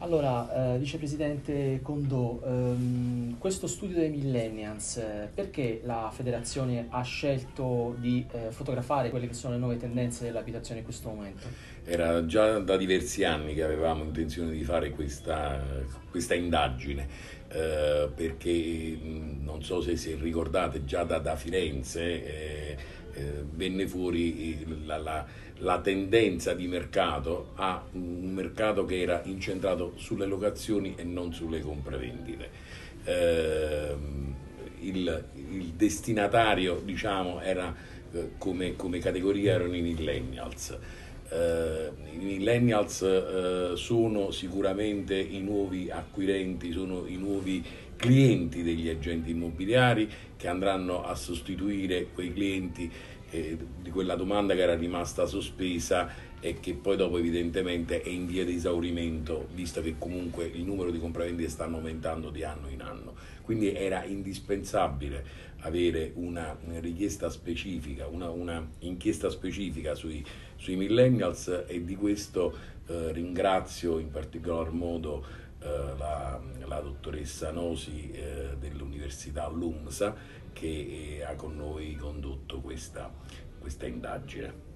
Allora, vicepresidente Condò, questo studio dei millennials, perché la federazione ha scelto di fotografare quelle che sono le nuove tendenze dell'abitazione in questo momento? Era già da diversi anni che avevamo intenzione di fare questa indagine, perché non so se ricordate, già da Firenze venne fuori la tendenza di mercato a un mercato che era incentrato sulle locazioni e non sulle compravendite. Eh, il destinatario, diciamo, era come categoria erano i millennials. I millennials sono sicuramente i nuovi acquirenti, sono i nuovi clienti degli agenti immobiliari che andranno a sostituire quei clienti di quella domanda che era rimasta sospesa e che poi dopo evidentemente è in via di esaurimento, visto che comunque il numero di compravendite stanno aumentando di anno in anno. Quindi era indispensabile avere una richiesta specifica, una inchiesta specifica sui millennials, e di questo ringrazio in particolar modo la dottoressa Nosi dell'Università LUMSA che ha con noi condotto questa indagine.